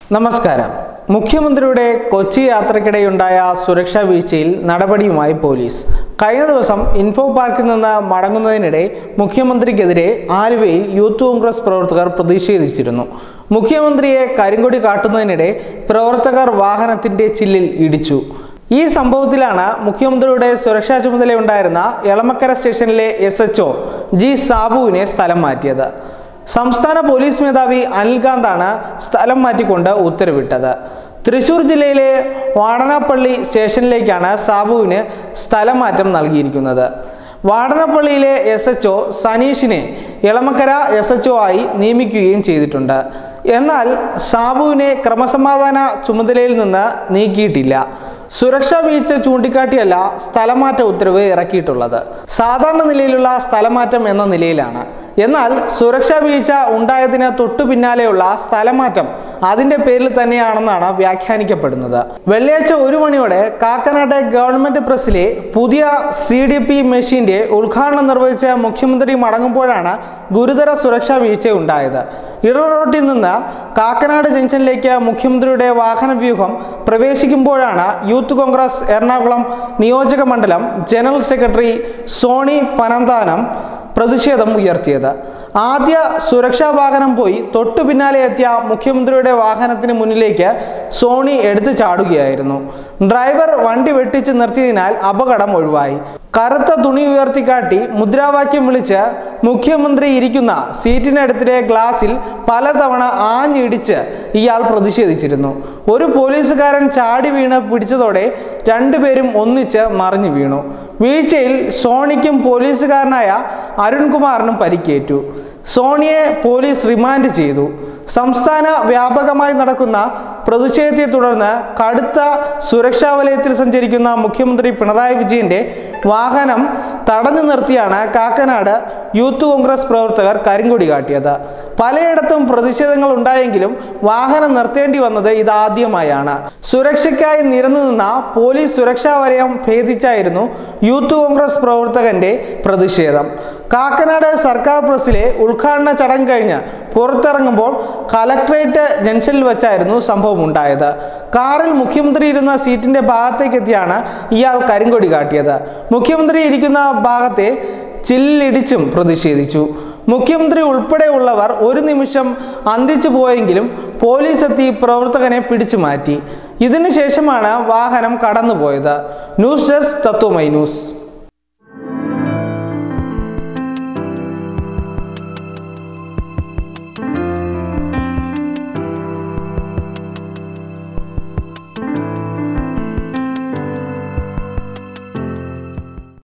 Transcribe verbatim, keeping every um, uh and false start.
നമസ്കാരം. മുഖ്യമന്ത്രിയുടെ കൊച്ചി യാത്രയ്ക്കിടെയുണ്ടായ സുരക്ഷാ വീഴ്ചയിൽ നടപടിയുമായി പോലീസ്. കഴിഞ്ഞ ദിവസം ഇൻഫോ പാർക്കിൽ നിന്ന് മടങ്ങുന്നതിനിടെ മുഖ്യമന്ത്രിക്കെതിരെ ആലുവയിൽ യൂത്ത് കോൺഗ്രസ് പ്രവർത്തകർ പ്രതിഷേധിച്ചിരുന്നു. മുഖ്യമന്ത്രിയെ കരിങ്കൊടി കാട്ടുന്നതിനിടെ പ്രവർത്തകർ വാഹനത്തിന്റെ ചില്ലിൽ ഇടിച്ചു. ഈ സംഭവത്തിലാണ് മുഖ്യമന്ത്രിയുടെ സുരക്ഷാ ചുമതലയുണ്ടായിരുന്ന എളമക്കര സ്റ്റേഷനിലെ എസ് എച്ച് ഒ ജി സാബുവിനെ സ്ഥലം മാറ്റിയത്. സംസ്ഥാന പോലീസ് മേധാവി അനിൽകാന്താണ് സ്ഥലം മാറ്റിക്കൊണ്ട് ഉത്തരവിട്ടത്. തൃശൂർ ജില്ലയിലെ വാടനാപ്പള്ളി സ്റ്റേഷനിലേക്കാണ് സാബുവിന് സ്ഥലം മാറ്റം നൽകിയിരിക്കുന്നത്. വാടനാപ്പള്ളിയിലെ എസ് എച്ച് ഒ സനീഷിനെ എളമക്കര എസ് എച്ച് ഒ ആയി നിയമിക്കുകയും ചെയ്തിട്ടുണ്ട്. എന്നാൽ സാബുവിനെ ക്രമസമാധാന ചുമതലയിൽ നിന്ന് നീക്കിയിട്ടില്ല. സുരക്ഷാ വീഴ്ച ചൂണ്ടിക്കാട്ടിയല്ല സ്ഥലമാറ്റ ഉത്തരവ് ഇറക്കിയിട്ടുള്ളത്. സാധാരണ നിലയിലുള്ള സ്ഥലമാറ്റം എന്ന നിലയിലാണ്. എന്നാൽ സുരക്ഷാ വീഴ്ച ഉണ്ടായതിന് തൊട്ടു പിന്നാലെയുള്ള സ്ഥലമാറ്റം അതിന്റെ പേരിൽ തന്നെയാണെന്നാണ് വ്യാഖ്യാനിക്കപ്പെടുന്നത്. വെള്ളിയാഴ്ച ഒരു മണിയോടെ കാക്കനാട്ടെ ഗവൺമെന്റ് പ്രസിലെ പുതിയ സി ഡി പി മെഷീന്റെ ഉദ്ഘാടനം നിർവഹിച്ച മുഖ്യമന്ത്രി മടങ്ങുമ്പോഴാണ് ഗുരുതര സുരക്ഷാ വീഴ്ച ഉണ്ടായത്. ഇടറോട്ടിൽ നിന്ന് കാക്കനാട് ജംഗ്ഷനിലേക്ക് മുഖ്യമന്ത്രിയുടെ വാഹന വ്യൂഹം പ്രവേശിക്കുമ്പോഴാണ് യൂത്ത് കോൺഗ്രസ് എറണാകുളം നിയോജക മണ്ഡലം ജനറൽ സെക്രട്ടറി സോണി പനന്താനം പ്രതിഷേധം ഉയർത്തിയത്. ആദ്യ സുരക്ഷാ വാഹനം പോയി തൊട്ടു പിന്നാലെ എത്തിയ മുഖ്യമന്ത്രിയുടെ വാഹനത്തിന് മുന്നിലേക്ക് സോണി എടുത്തു ചാടുകയായിരുന്നു. ഡ്രൈവർ വണ്ടി വെട്ടിച്ച് നിർത്തിയതിനാൽ അപകടം ഒഴിവായി. കറുത്ത തുണി ഉയർത്തിക്കാട്ടി മുദ്രാവാക്യം വിളിച്ച് മുഖ്യമന്ത്രി ഇരിക്കുന്ന സീറ്റിനടുത്തിലെ ഗ്ലാസിൽ പലതവണ ആഞ്ഞിടിച്ച് ഇയാൾ പ്രതിഷേധിച്ചിരുന്നു. ഒരു പോലീസുകാരൻ ചാടി വീണ് പിടിച്ചതോടെ രണ്ടുപേരും ഒന്നിച്ച് മറിഞ്ഞു വീണു. വീഴ്ചയിൽ സോണിക്കും പോലീസുകാരനായ അരുൺകുമാറിനും പരിക്കേറ്റു. സോണിയെ പോലീസ് റിമാൻഡ് ചെയ്തു. സംസ്ഥാന വ്യാപകമായി നടക്കുന്ന പ്രതിഷേധത്തെ തുടർന്ന് കടുത്ത സുരക്ഷാ വലയത്തിൽ സഞ്ചരിക്കുന്ന മുഖ്യമന്ത്രി പിണറായി വിജയന്റെ വാഹനം തടഞ്ഞു നിർത്തിയാണ് കാക്കനാട് യൂത്ത് കോൺഗ്രസ് പ്രവർത്തകർ കരിങ്കൊടി കാട്ടിയത്. പലയിടത്തും പ്രതിഷേധങ്ങൾ ഉണ്ടായെങ്കിലും വാഹനം നിർത്തേണ്ടി വന്നത് ഇതാദ്യമായാണ്. സുരക്ഷയ്ക്കായി നിരന്നു നിന്ന പോലീസ് സുരക്ഷാ വലയം ഭേദിച്ചായിരുന്നു യൂത്ത് കോൺഗ്രസ് പ്രവർത്തകന്റെ പ്രതിഷേധം. കാക്കനാട് സർക്കാർ പ്രസിലെ ഉദ്ഘാടന ചടങ്ങ് കഴിഞ്ഞ് പുറത്തിറങ്ങുമ്പോൾ കലക്ട്രേറ്റ് ജംഗ്ഷനിൽ വെച്ചായിരുന്നു സംഭവം ഉണ്ടായത്. കാറിൽ മുഖ്യമന്ത്രി ഇരുന്ന സീറ്റിന്റെ ഭാഗത്തേക്കെത്തിയാണ് ഇയാൾ കരിങ്കൊടി കാട്ടിയത്. മുഖ്യമന്ത്രി ഇരിക്കുന്ന ഭാഗത്തെ ചില്ലിടിച്ചും പ്രതിഷേധിച്ചു. മുഖ്യമന്ത്രി ഉൾപ്പെടെയുള്ളവർ ഒരു നിമിഷം അന്തിച്ചു പോയെങ്കിലും പോലീസ് എത്തി പ്രവർത്തകനെ പിടിച്ചു മാറ്റി. ഇതിനു ശേഷമാണ് വാഹനം കടന്നുപോയത്. News desk Tatwamayi news.